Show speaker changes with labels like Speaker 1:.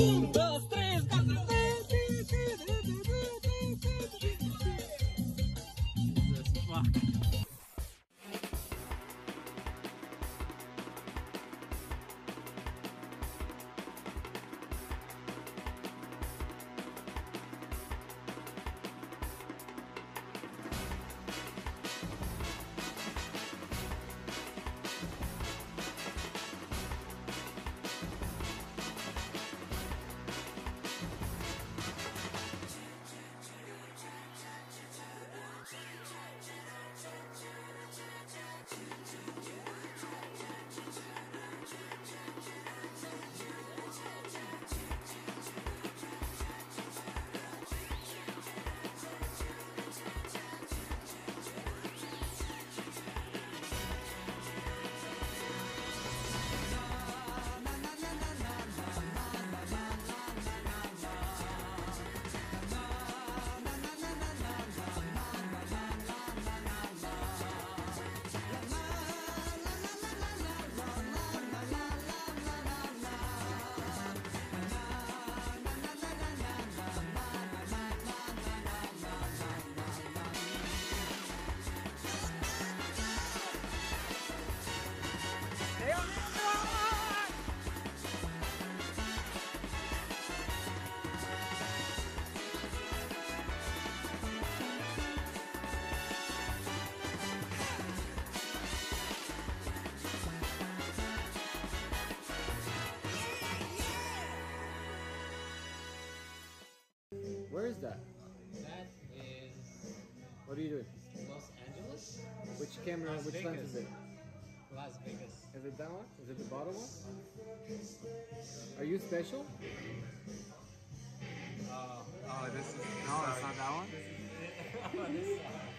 Speaker 1: Un, dos, tres, cuatro. Jesus fuck.
Speaker 2: Where is that?
Speaker 1: That is
Speaker 2: What are you doing?
Speaker 1: Los Angeles?
Speaker 2: Which camera,
Speaker 1: Las
Speaker 2: which
Speaker 1: Vegas.
Speaker 2: lens is it?
Speaker 1: Las Vegas.
Speaker 2: Is it that one? Is it the bottom one? Are you special?
Speaker 1: Oh,
Speaker 2: Oh, this is... No, it's not that one?
Speaker 1: this